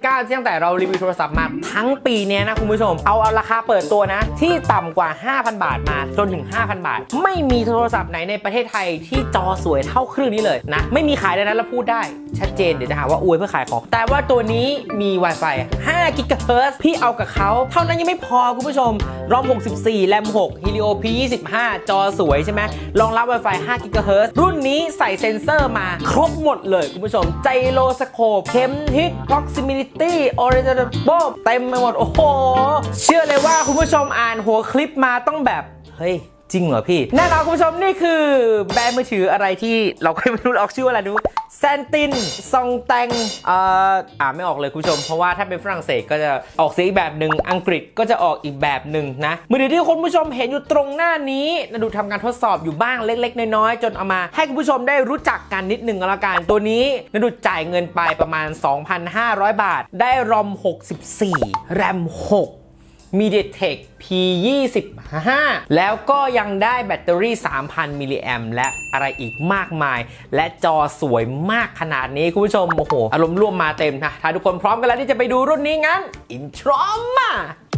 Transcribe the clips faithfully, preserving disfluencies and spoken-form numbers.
ก้าตั้งแต่เรารีวิวโทรศัพท์มาทั้งปีนี้นะคุณผู้ชมเอาเอาราคาเปิดตัวนะที่ต่ำกว่า ห้าพัน บาทมาจนถึง ห้าพัน บาทไม่มีโทรศัพท์ไหนในประเทศไทยที่จอสวยเท่าเครื่องนี้เลยนะไม่มีขายในนั้นแล้วพูดได้ชัดเจนเดี๋ยวจะหาว่าอวยเพื่อขายของแต่ว่าตัวนี้มี Wi-Fi ห้า กิกะเฮิรตซ์พี่เอากับเขาเท่านั้นยังไม่พอคุณผู้ชมรอมหกสิบสี่แรมหก Helio พี ยี่สิบห้า จอสวยใช่ไหมรองรับ Wi-Fi ห้า กิกะเฮิรตซ์รุ่นนี้ใส่เซ็นเซอร์มาครบหมดเลยคุณผู้ชมไจโรสโคปเข็มทิศ proximity orientation เต็มไปหมดโอ้โหเชื่อเลยว่าคุณผู้ชมอ่านหัวคลิปมาต้องแบบเฮ้ยจริงเหรอพี่แน่นอนคุณผู้ชมนี่คือแบรนด์มือถืออะไรที่เราก็ไม่รู้ออกชื่ออะไรดูแซนตินซองแตงเอ่ออ่านไม่ออกเลยคุณผู้ชมเพราะว่าถ้าเป็นฝรั่งเศสก็จะออกเสียงอีกแบบหนึ่งอังกฤษก็จะออกอีกแบบหนึ่งนะมือถือที่คุณผู้ชมเห็นอยู่ตรงหน้านี้นะดูทำการทดสอบอยู่บ้างเล็กๆน้อยๆจนเอามาให้คุณผู้ชมได้รู้จักกันนิดหนึ่งก็แล้วกันตัวนี้นะดูจ่ายเงินไปประมาณ สองพันห้าร้อย บาทได้รอมหกสิบสี่แรมหกMediaTek พี ยี่สิบห้า แล้วก็ยังได้แบตเตอรี่ สามพัน มิลลิแอมป์และอะไรอีกมากมายและจอสวยมากขนาดนี้คุณผู้ชมโอ้โหอารมณ์ร่วมมาเต็มนะถ้าทุกคนพร้อมกันแล้วที่จะไปดูรุ่นนี้งั้นอินโทรมา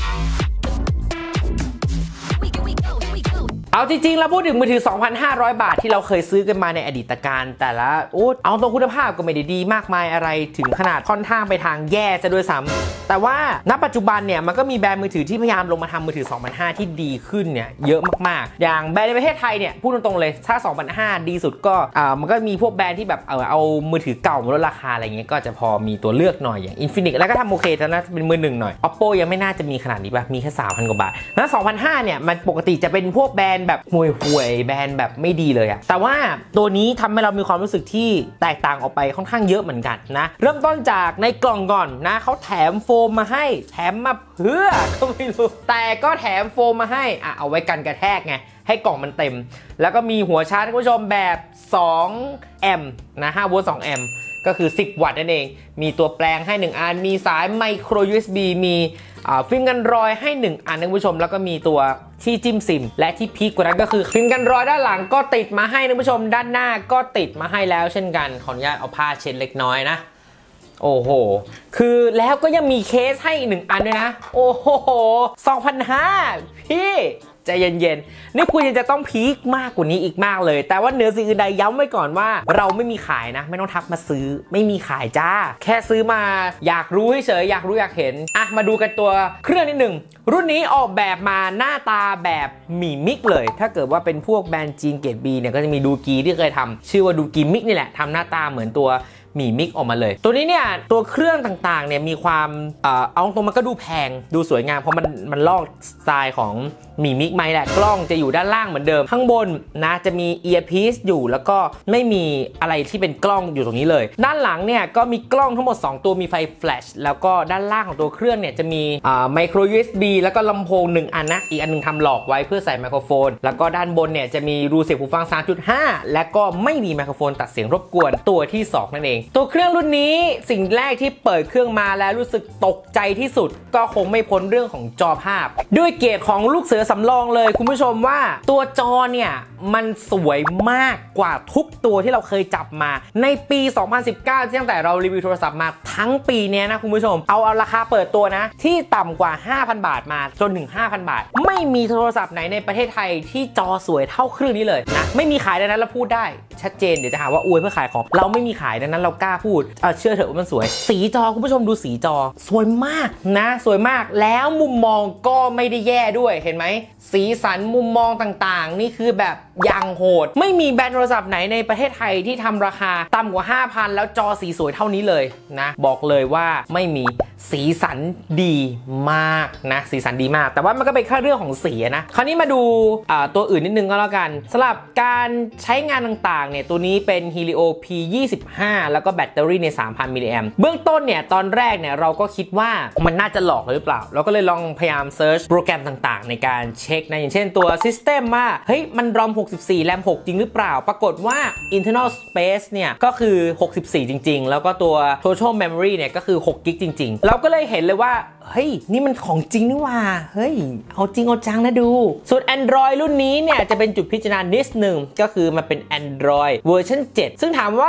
เอาจริงๆแล้วพูดถึงมือถือ สองพันห้าร้อย บาทที่เราเคยซื้อกันมาในอดีตการแต่ละโอ้เอาตรงคุณภาพก็ไม่ได้ดีมากมายอะไรถึงขนาดค่อนข้างไปทางแย่ซะด้วยซ้ำแต่ว่าณปัจจุบันเนี่ยมันก็มีแบรนด์มือถือที่พยายามลงมาทำมือถือ สองพันห้าร้อย ที่ดีขึ้นเนี่ยเยอะมากๆอย่างแบรนด์ในประเทศไทยเนี่ยพูดตรงๆเลยถ้า สองพันห้าร้อย ดีสุดก็อ่ามันก็มีพวกแบรนด์ที่แบบเออเอามือถือเก่ามาลดราคาอะไรเงี้ยก็จะพอมีตัวเลือกหน่อยอย่าง Infinix แล้วก็ทำโอเคแต่นะเป็นมือหนึ่งหน่อย Oppo ยังไม่น่าจะมีขนาดนี้ป่ะมีแค่ สามพัน กว่าบาทแล้ว สองพันห้าร้อย เนี่ยมันปกติจะเป็นพวกแบรนด์แบบห่วยแบรนด์แบบไม่ดีเลยอะแต่ว่าตัวนี้ทำให้เรามีความรู้สึกที่แตกต่างออกไปค่อนข้างเยอะเหมือนกันนะเริ่มต้นจากในกล่องก่อนนะเขาแถมโฟมมาให้แถมมาเพื่อก็ไม่รู้แต่ก็แถมโฟมมาให้อ่ะเอาไว้กันกระแทกไงให้กล่องมันเต็มแล้วก็มีหัวชาร์จคุณผู้ชมแบบสองแอมป์นะห้าโวลต์สองแอมป์ก็คือสิบวัตต์นั่นเองมีตัวแปลงให้หนึ่งอันมีสายไมโคร ยู เอส บี มีฟิล์มกันรอยให้หนึ่งอันนะคุณผู้ชมแล้วก็มีตัวที่จิ้มซิมและที่พีคกว่านั้นก็คือฟิล์มกันรอยด้านหลังก็ติดมาให้นะคุณผู้ชมด้านหน้าก็ติดมาให้แล้วเช่นกันขออนุญาตเอาผ้าเช็ดเล็กน้อยนะโอ้โหคือแล้วก็ยังมีเคสให้อีกหนึ่งอันด้วยนะโอ้โห สองพันห้าร้อย พี่ใจเย็นๆนี่คุณยังจะต้องพีคมากกว่านี้อีกมากเลยแต่ว่าเหนือสิ่งอื่นใดย้ำไว้ก่อนว่าเราไม่มีขายนะไม่ต้องทักมาซื้อไม่มีขายจ้าแค่ซื้อมาอยากรู้เฉยอยากรู้อยากเห็นอ่ะมาดูกันตัวเครื่องนิดหนึ่งรุ่นนี้ออกแบบมาหน้าตาแบบหมี่มิกเลยถ้าเกิดว่าเป็นพวกแบรนด์จีนเกรด บีเนี่ยก็จะมีดูกีที่เคยทำชื่อว่าดูกีมิกนี่แหละทำหน้าตาเหมือนตัวหมี่มิกออกมาเลยตัวนี้เนี่ยตัวเครื่องต่างๆเนี่ยมีความเอ่อเอาตรงมันก็ดูแพงดูสวยงามเพราะมันมันลอกสไตล์ของหมี่มิกไหมแหละกล้องจะอยู่ด้านล่างเหมือนเดิมข้างบนนะจะมีเอียร์พีซอยู่แล้วก็ไม่มีอะไรที่เป็นกล้องอยู่ตรงนี้เลยด้านหลังเนี่ยก็มีกล้องทั้งหมดสองตัวมีไฟแฟลชแล้วก็ด้านล่างของตัวเครื่องเนี่ยจะมีอ่าไมโคร ยู เอส บี แล้วก็ลำโพงหนึ่งอันนะอีกอันนึงทำหลอกไว้เพื่อใส่ไมโครโฟนแล้วก็ด้านบนเนี่ยจะมีรูเสียบหูฟัง สามจุดห้า และก็ไม่มีไมโครโฟนตัดเสียงรบกวนตัวที่สองนั่นเองตัวเครื่องรุ่นนี้สิ่งแรกที่เปิดเครื่องมาแล้วรู้สึกตกใจที่สุดก็คงไม่พ้นเรื่องของจอภาพด้วยเกรดของลูกเสือสำรองเลยคุณผู้ชมว่าตัวจอเนี่ยมันสวยมากกว่าทุกตัวที่เราเคยจับมาในปี สองพันสิบเก้าตั้งแต่เรารีวิวโทรศัพท์มาทั้งปีนี้นะคุณผู้ชมเอาเอาราคาเปิดตัวนะที่ต่ำกว่า ห้าพัน บาทมาจนถึง ห้าพัน บาทไม่มีโทรศัพท์ไหนในประเทศไทยที่จอสวยเท่าเครื่องนี้เลยนะไม่มีขายในนั้นเราพูดได้ชัดเจนเดี๋ยวจะหาว่าอวยเพื่อขายของเราไม่มีขายดังนั้นเรากล้าพูดเออเชื่อเถอะว่ามันสวยสีจอคุณผู้ชมดูสีจอสวยมากนะสวยมากแล้วมุมมองก็ไม่ได้แย่ด้วยเห็นไหมสีสันมุมมองต่างๆนี่คือแบบอย่างโหดไม่มีแบรนด์โทรศัพท์ไหนในประเทศไทยที่ทำราคาต่ำกว่า ห้าพัน แล้วจอสีสวยเท่านี้เลยนะบอกเลยว่าไม่มีสีสันดีมากนะสีสันดีมากแต่ว่ามันก็เป็นแค่เรื่องของสีนะคราวนี้มาดูตัวอื่นนิดนึงก็แล้วกันสำหรับการใช้งานต่างๆเนี่ยตัวนี้เป็น Helio พี ยี่สิบห้า แล้วก็แบตเตอรี่ใน สามพัน มิลลิแอมป์เบื้องต้นเนี่ยตอนแรกเนี่ยเราก็คิดว่ามันน่าจะหลอกหรือเปล่าเราก็เลยลองพยายามเซิร์ชโปรแกรมต่างๆในการเช็คนะอย่างเช่นตัว System ว่าเฮ้ยมันรอมหกสิบสี่แรมหกจริงหรือเปล่าปรากฏว่า internal space เนี่ยก็คือหกสิบสี่จริงๆแล้วก็ตัว total memory เนี่ยก็คือหกกิกจริงๆเราก็เลยเห็นเลยว่าเฮ้ยนี่มันของจริงนี่ว่าเฮ้ยเอาจริงเอาจังนะดูส่วน Android รุ่นนี้เนี่ยจะเป็นจุดพิจารณานิดหนึ่งก็คือมันเป็น Android เวอร์ชันเจ็ดซึ่งถามว่า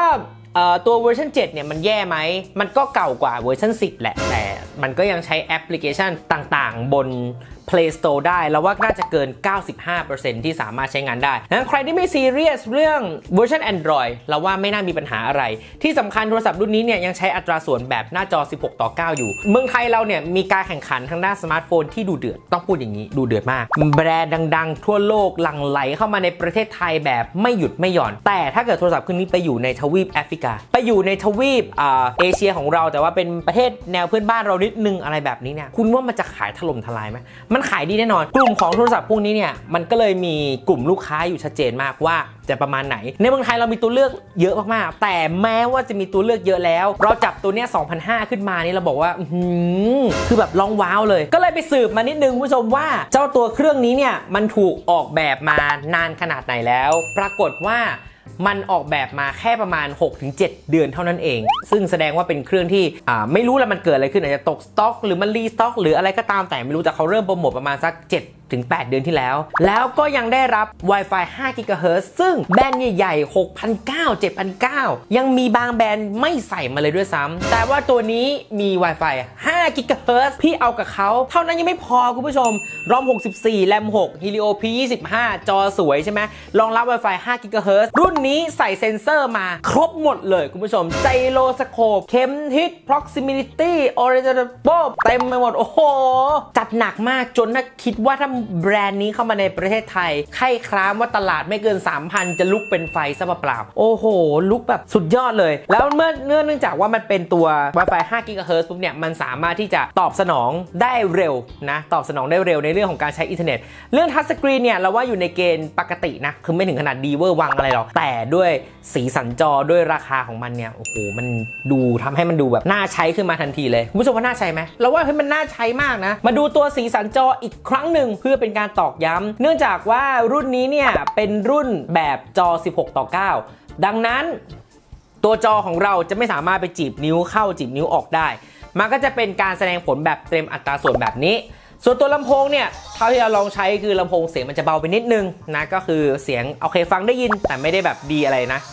ตัวเวอร์ชันเจ็ดเนี่ยมันแย่ไหมมันก็เก่ากว่าเวอร์ชันสิบแหละแต่มันก็ยังใช้แอปพลิเคชันต่างๆบน Play Store ได้แล้วว่าน่าจะเกิน เก้าสิบห้าเปอร์เซ็นต์ ที่สามารถใช้งานได้งั้นใครที่ไม่ซีเรียสเรื่องเวอร์ชัน Android เราว่าไม่น่ามีปัญหาอะไรที่สำคัญโทรศัพท์รุ่นนี้เนี่ยยังใช้อัตราส่วนแบบหน้าจอสิบหกต่อเก้าอยู่เมืองไทยเราเนี่ยมีการแข่งขันทางด้านสมาร์ทโฟนที่ดูเดือดต้องพูดอย่างนี้ดูเดือดมากแบรนด์ดังๆทั่วโลกหลั่งไหลเข้ามาในประเทศไทยแบบไม่หยุดไม่หย่อนแต่ถ้าเกิดโทรศัพท์เครื่องนี้ไปอยู่ในทวีปแอฟริกาไปอยู่ในทวีปอ่าเอเชียของเราแต่ว่าเป็นประเทศแนวเพื่อนบ้านเรานิดนึงอะไรแบบนี้เนี่ยคุณว่ามันจะขายถล่มทลายไหมมันขายดีแน่นอนกลุ่มของโทรศัพท์พวกนี้เนี่ยมันก็เลยมีกลุ่มลูกค้าอยู่ชัดเจนมากว่าจะประมาณไหนในเมืองไทยเรามีตัวเลือกเยอะมากๆแต่แม้ว่าจะมีตัวเลือกเยอะแล้วเราจับตัวเนี้ย สองพันห้าร้อย ขึ้นมานี่เราบอกว่าอือคือแบบลองว้าวเลยก็เลยไปสืบมานิดนึงคุณผู้ชมว่าเจ้าตัวเครื่องนี้เนี่ยมันถูกออกแบบมานานขนาดไหนแล้วปรากฏว่ามันออกแบบมาแค่ประมาณ หกถึงเจ็ด เดือนเท่านั้นเองซึ่งแสดงว่าเป็นเครื่องที่อ่าไม่รู้แล้วมันเกิดอะไรขึ้นอาจจะตกสต็อกหรือมันรีสต็อกหรืออะไรก็ตามแต่ไม่รู้แต่เขาเริ่มโปรโมทประมาณสักเจ็ดถึงแปดเดือนที่แล้วแล้วก็ยังได้รับ Wi-Fi ห้า กิกะเฮิรตซ์ ซึ่งแบรนด์ใหญ่ๆ หกพันเก้าร้อย เจ็ดพันเก้าร้อย ยังมีบางแบรนด์ไม่ใส่มาเลยด้วยซ้ำแต่ว่าตัวนี้มี Wi-Fi ห้า กิกะเฮิรตซ์ พี่เอากับเขาเท่านั้นยังไม่พอคุณผู้ชม รอม หกสิบสี่ แรม หก Helio พี ยี่สิบห้า จอสวยใช่ไหมรองรับ Wi-Fi ห้า กิกะเฮิรตซ์ รุ่นนี้ใส่เซ็นเซอร์มาครบหมดเลยคุณผู้ชมไจโรสโคปเข็มทิศ proximity orientation เต็มไปหมดโอ้โหจัดหนักมากจนถ้าคิดว่าถ้าแบรนด์นี้เข้ามาในประเทศไทยใครครามว่าตลาดไม่เกิน สามพัน จะลุกเป็นไฟซะเปล่าโอ้โหลุกแบบสุดยอดเลยแล้วเมื่อเนื่องจากว่ามันเป็นตัว Wi-Fi ห้า กิกะเฮิรตซ์ ปุ๊บเนี่ยมันสามารถที่จะตอบสนองได้เร็วนะตอบสนองได้เร็วในเรื่องของการใช้อินเทอร์เน็ตเรื่องทัชสกรีนเนี่ยเราว่าอยู่ในเกณฑ์ปกตินะคือไม่ถึงขนาดดีเวอร์วังอะไรหรอกแต่ด้วยสีสันจอด้วยราคาของมันเนี่ยโอ้โหมันดูทำให้มันดูแบบน่าใช้ขึ้นมาทันทีเลยคุณผู้ชมว่าน่าใช้ไหมเราว่าให้มันน่าใช้มากนะมาดูตัวสีสันจออีกครั้งหนึ่งเพื่อเป็นการตอกย้ำเนื่องจากว่ารุ่นนี้เนี่ยเป็นรุ่นแบบจอสิบหกต่อเก้าดังนั้นตัวจอของเราจะไม่สามารถไปจีบนิ้วเข้าจีบนิ้วออกได้มันก็จะเป็นการแสดงผลแบบเต็มอัตราส่วนแบบนี้ส่วนตัวลำโพงเนี่ยเท่าที่เราลองใช้คือลำโพงเสียงมันจะเบาไปนิดนึงนะก็คือเสียงโอเคฟังได้ยินแต่ไม่ได้แบบดีอะไรนะ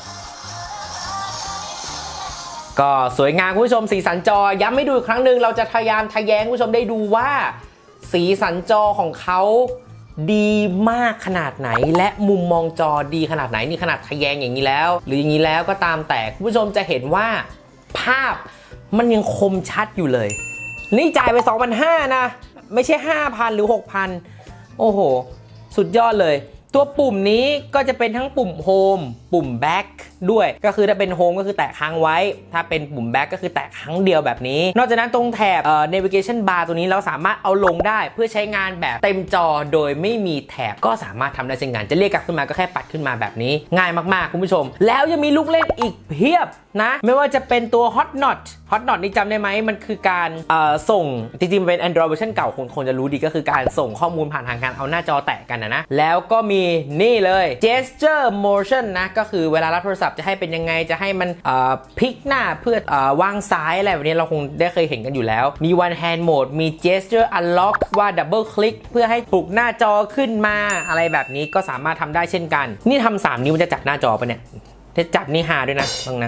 ก็สวยงามคุณผู้ชมสีสันจอย้ำให้ดูอีกครั้งหนึ่งเราจะพยายามทะแยงคุณผู้ชมได้ดูว่าสีสันจอของเขาดีมากขนาดไหนและมุมมองจอดีขนาดไหนนี่ขนาดทะแยงอย่างนี้แล้วหรืออย่างนี้แล้วก็ตามแต่คุณผู้ชมจะเห็นว่าภาพมันยังคมชัดอยู่เลยนี่จ่ายไป สองพันห้าร้อย นะไม่ใช่ ห้าพัน หรือ หกพัน โอ้โหสุดยอดเลยตัวปุ่มนี้ก็จะเป็นทั้งปุ่มโฮมปุ่มแบ็คด้วยก็คือถ้าเป็นโฮมก็คือแตะค้างไว้ถ้าเป็นปุ่มแบ็คก็คือแตะครั้งเดียวแบบนี้นอกจากนั้นตรงแถบเอ่อ navigation bar ตัวนี้เราสามารถเอาลงได้เพื่อใช้งานแบบเต็มจอโดยไม่มีแถบก็สามารถทำได้เช่นกันจะเรียกกลับขึ้นมาก็แค่ปัดขึ้นมาแบบนี้ง่ายมากๆคุณผู้ชมแล้วยังมีลูกเล่นอีกเพียบนะไม่ว่าจะเป็นตัว hot not hot not นี่จำได้ไหมมันคือการเอ่อส่งจริงๆเป็น Android เวอร์ชันเก่าคนคนจะรู้ดีก็คือการส่งข้อมูลผ่านทางการเอาหน้าจอแตะกันนะนะแล้วก็มีนี่เลย gesture motion นะก็คือเวลารับโทรศัพท์จะให้เป็นยังไงจะให้มันพลิกหน้าเพื่อวางซ้ายอะไรแบบนี้เราคงได้เคยเห็นกันอยู่แล้วมี one hand mode มี gesture unlock ว่า double click เพื่อให้ปลุกหน้าจอขึ้นมาอะไรแบบนี้ก็สามารถทำได้เช่นกันนี่ทำสามนิ้วมันจะจับหน้าจอปะเนี่ยจะจับนี่หาด้วยนะบ้างนะ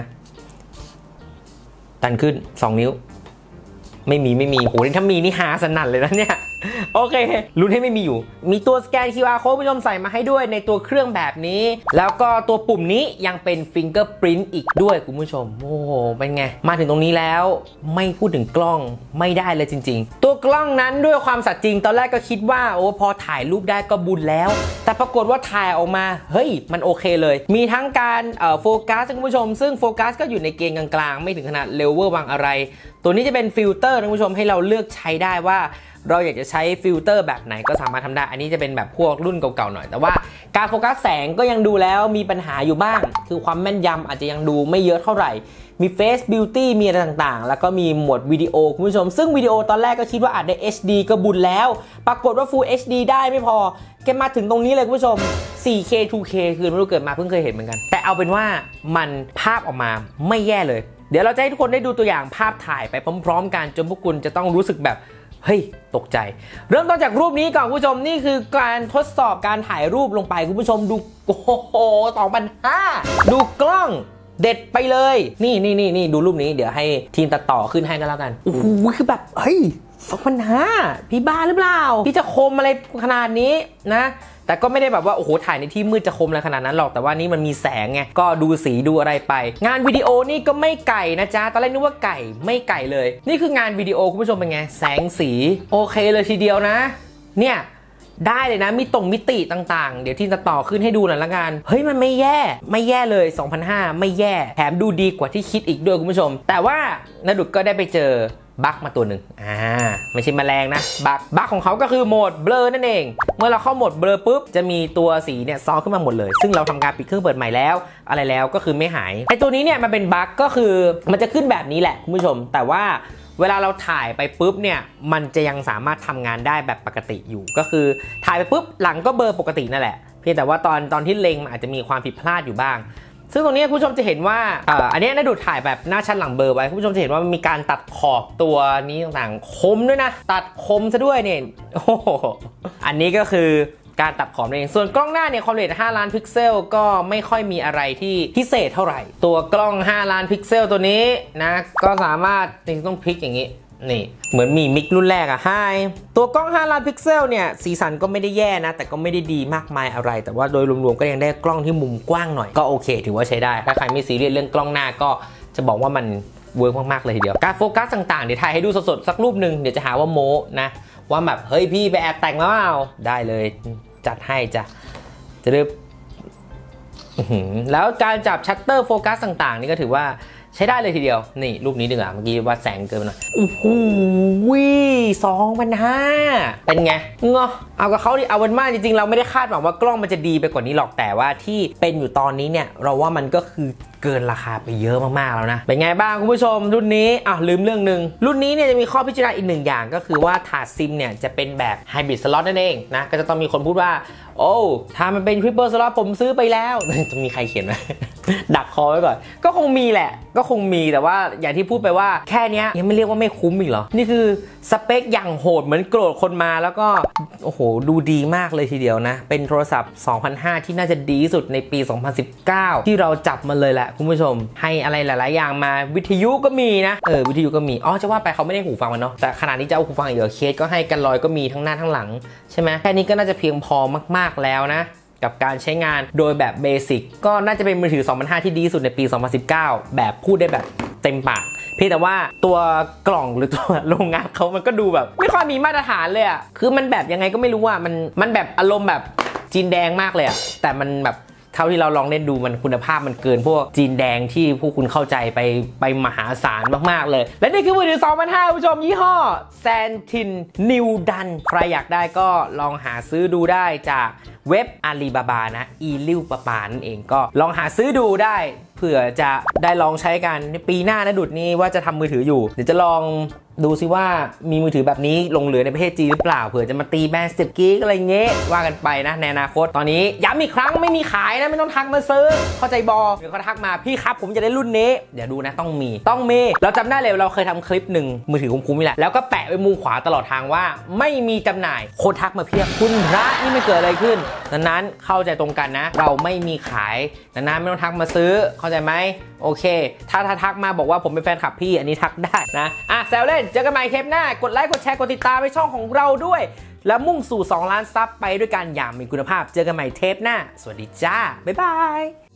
ตันขึ้นสองนิ้วไม่มีไม่มีโหนี่ถ้ามีนี่หาสนั่นเลยนะเนี่ยโอเคลุ้นให้ไม่มีอยู่มีตัวสแกน คิว อาร์ Code ผู้ชมใส่มาให้ด้วยในตัวเครื่องแบบนี้แล้วก็ตัวปุ่มนี้ยังเป็น Fingerprint อีกด้วยคุณผู้ชมโอ้โหเป็นไงมาถึงตรงนี้แล้วไม่พูดถึงกล้องไม่ได้เลยจริงๆตัวกล้องนั้นด้วยความสัตย์จริงตอนแรกก็คิดว่าโอ้พอถ่ายรูปได้ก็บุญแล้วแต่ปรากฏว่าถ่ายออกมาเฮ้ยมันโอเคเลยมีทั้งการโฟกัสคุณผู้ชมซึ่งโฟกัสก็อยู่ในเกณฑ์กลางๆไม่ถึงขนาดเลเวอร์วางอะไรตัวนี้จะเป็นฟิลเตอร์นะคุณผู้ชมให้เราเลือกใช้ได้ว่าเราอยากจะใช้ฟิลเตอร์แบบไหนก็สามารถทำได้อันนี้จะเป็นแบบพวกรุ่นเก่าๆหน่อยแต่ว่าการโฟกัสแสงก็ยังดูแล้วมีปัญหาอยู่บ้างคือความแม่นยำอาจจะยังดูไม่เยอะเท่าไหร่มี Face Beauty มีอะไรต่างๆแล้วก็มีหมวดวิดีโอคุณผู้ชมซึ่งวิดีโอตอนแรกก็คิดว่าอาจได้ เอช ดี ก็บุญแล้วปรากฏว่า Full เอช ดี ได้ไม่พอแกมาถึงตรงนี้เลยคุณผู้ชม โฟร์เค ทู เค คือไม่รู้เกิดมาเพิ่งเคยเห็นเหมือนกันแต่เอาเป็นว่ามันภาพออกมาไม่แย่เลยเดี๋ยวเราจะให้ทุกคนได้ดูตัวอย่างภาพถ่ายไปพร้อมๆกันจนพวกคุณจะต้องรู้สึกแบบเฮ้ยตกใจเริ่มต้นจากรูปนี้ก่อนคุณผู้ชมนี่คือการทดสอบการถ่ายรูปลงไปคุณผู้ชมดูโอ้โหสองพันห้าร้อยดูกล้องเด็ดไปเลยนี่นี่นี่นี่ดูรูปนี้เดี๋ยวให้ทีมตัดต่อขึ้นให้กันแล้วกันโอ้โหคือแบบเฮ้ยสองพันห้าพี่บ้าหรือเปล่าพี่จะคมอะไรขนาดนี้นะแต่ก็ไม่ได้แบบว่าโอ้โหถ่ายในที่มืดจะคมอะไรขนาดนั้นหรอกแต่ว่านี่มันมีแสงไงก็ดูสีดูอะไรไปงานวิดีโอนี่ก็ไม่ไก่นะจ๊ะตอนแรกนึกว่าไก่ไม่ไก่เลยนี่คืองานวิดีโอคุณผู้ชมเป็นไงแสงสีโอเคเลยทีเดียวนะเนี่ยได้เลยนะมีตรงมิติต่างๆเดี๋ยวที่จะต่อขึ้นให้ดูหน่อยละกันเฮ้ยมันไม่แย่ไม่แย่เลย สองพันห้า ไม่แย่แถมดูดีกว่าที่คิดอีกด้วยคุณผู้ชมแต่ว่าณดุจก็ได้ไปเจอบั๊กมาตัวหนึ่งอ่าไม่ใช่แมลงนะบั๊กบั๊กของเขาก็คือโหมดเบลอนั่นเองเมื่อเราเข้าโหมดเบลอปุ๊บจะมีตัวสีเนี่ยซ้อนขึ้นมาหมดเลยซึ่งเราทำการปิดเครื่องเปิดใหม่แล้วอะไรแล้วก็คือไม่หายไอตัวนี้เนี่ยมันเป็นบั๊กก็คือมันจะขึ้นแบบนี้แหละคุณผู้ชมแต่ว่าเวลาเราถ่ายไปปุ๊บเนี่ยมันจะยังสามารถทำงานได้แบบปกติอยู่ก็คือถ่ายไปปุ๊บหลังก็เบลอปกตินั่นแหละเพียงแต่ว่าตอนตอนที่เล็งมันอาจจะมีความผิดพลาดอยู่บ้างซึ่งตรงนี้คุณผู้ชมจะเห็นว่าอ่าอันนี้น่าดูถ่ายแบบหน้าชั้นหลังเบลอไว้คุณผู้ชมจะเห็นว่ามันมีการตัดขอบตัวนี้ต่างๆคมด้วยนะตัดคมซะด้วยเนี่ยโอ้โหอันนี้ก็คือการตัดขอบเองส่วนกล้องหน้าเนี่ยความละเอียดห้าล้านพิกเซลก็ไม่ค่อยมีอะไรที่พิเศษเท่าไหร่ตัวกล้องห้าล้านพิกเซลตัวนี้นะก็สามารถจริงต้องพลิกอย่างนี้นี่เหมือนมีมิกรุ่นแรกอะไฮตัวกล้องห้าล้านพิกเซลเนี่ยสีสันก็ไม่ได้แย่นะแต่ก็ไม่ได้ดีมากมายอะไรแต่ว่าโดยรวมๆก็ยังได้กล้องที่มุมกว้างหน่อยก็โอเคถือว่าใช้ได้ถ้าใครไม่ซีเรียสเรื่องกล้องหน้าก็จะบอกว่ามันเวิร์กมากๆเลยทีเดียวการโฟกัสต่างๆเดี๋ยวถ่ายให้ดูสดๆสักรูปหนึ่งเดี๋ยวจะหาว่าโม้นะว่าแบบเฮ้ยพี่ไปแอบแต่งมาเปล่าได้เลยจัดให้จ้ะจะได้แล้วการจับชัตเตอร์โฟกัสต่างๆนี่ก็ถือว่าใช้ได้เลยทีเดียวนี่รูปนี้ดึงอ่ะเมื่อกี้วัดแสงเกินไปหน่อยโอ้โหสองพันห้าเป็นไงเงาะเอากับเขาดิเอาวันมากจริงๆเราไม่ได้คาดหวังว่ากล้องมันจะดีไปกว่านี้หรอกแต่ว่าที่เป็นอยู่ตอนนี้เนี่ยเราว่ามันก็คือเกินราคาไปเยอะมากๆแล้วนะเป็นไงบ้างคุณผู้ชมรุ่นนี้อ่ะลืมเรื่องหนึ่งรุ่นนี้เนี่ยจะมีข้อพิจารณาอีกหนึ่งอย่างก็คือว่าถาดซิมเนี่ยจะเป็นแบบไฮบริดสล็อตนั่นเองนะก็จะต้องมีคนพูดว่าโอ้ถ้ามันเป็นทริปเปิลสล็อตผมซื้อไปแล้วจะมีใครเขียนไหม ดักคอไว้ก่อนก็คงมีแหละก็คงมีแต่ว่าอย่างที่พูดไปว่าแค่นี้ยังไม่เรียกว่าไม่คุ้มอีกเหรอนี่คือสเปคอย่างโหดเหมือนโกรธคนมาแล้วก็โอ้โหดูดีมากเลยทีเดียวนะเป็นโทรศัพท์สองพันห้าที่น่าจะดีที่สุดในปีสองพันสิบเก้าที่เราจับมาเลยแหละคุณผู้ชมให้อะไรหลายๆอย่างมาวิทยุก็มีนะเออวิทยุก็มีอ๋อจะว่าไปเขาไม่ได้หูฟังมันเนาะแต่ขนาดนี้จะเอาหูฟังอีกเหรอเคสก็ให้กันลอยก็มีทั้งหน้าทั้งหลังใช่ไหมแค่นี้ก็น่าจะเพียงพอมากๆแล้วนะกับการใช้งานโดยแบบเบสิกก็น่าจะเป็นมือถือสองพันห้าที่ดีที่สุดในปีสองพันสิบเก้าแบบพูดได้แบบเต็มปากเพียงแต่ว่าตัวกล่องหรือตัวโรงงานเขามันก็ดูแบบไม่ค่อยมีมาตรฐานเลยอะคือมันแบบยังไงก็ไม่รู้อะมันมันแบบอารมณ์แบบจีนแดงมากเลยอะแต่มันแบบเท่าที่เราลองเล่นดูมันคุณภาพมันเกินพวกจีนแดงที่พวกคุณเข้าใจไปไปมหาศาลมากๆเลยและนี่คือมือถือสองพันห้าผู้ชมยี่ห้อ Santin New Dan ใครอยากได้ก็ลองหาซื้อดูได้จากเว็บอาลีบาบานะอีลิ่วปะปานั่นเองก็ลองหาซื้อดูได้เผื่อจะได้ลองใช้กันในปีหน้านะดุดนี้ว่าจะทำมือถืออยู่เดี๋ยวจะลองดูซิว่ามีมือถือแบบนี้ลงเหลือในประเทศจีนหรือเปล่าเผื่อจะมาตีแบรนด์สิบกิกอะไรเงี้ยว่ากันไปนะในอนาคตตอนนี้ย้ำอีกครั้งไม่มีขายนะไม่ต้องทักมาซื้อเข้าใจบอเดี๋ยวเขาทักมาพี่ครับผมจะได้รุ่นนี้เดี๋ยวดูนะต้องมีต้องมีเราจำได้เลยเราเคยทำคลิปหนึ่งมือถือคุ้มๆนี่แหละแล้วก็แปะไว้มุมขวาตลอดทางว่าไม่มีจำหน่ายคนทักมาเพียบคุณพระนี่ไม่เกิดอะไรขึ้นดังนั้นเข้าใจตรงกันนะเราไม่มีขายดังนั้นไม่ต้องทักมาซื้อเข้าใจไหมโอเคถ้าถ้าทักมาบอกว่าผมเป็นแฟนคลับพี่อันนี้ทักได้นะอ่ะแซวเล่นเจอกันใหม่เทปหน้ากดไลค์กดแชร์กดติดตามไปช่องของเราด้วยแล้วมุ่งสู่สองล้านซับไปด้วยกันอย่างมีคุณภาพเจอกันใหม่เทปหน้าสวัสดีจ้าบ๊ายบาย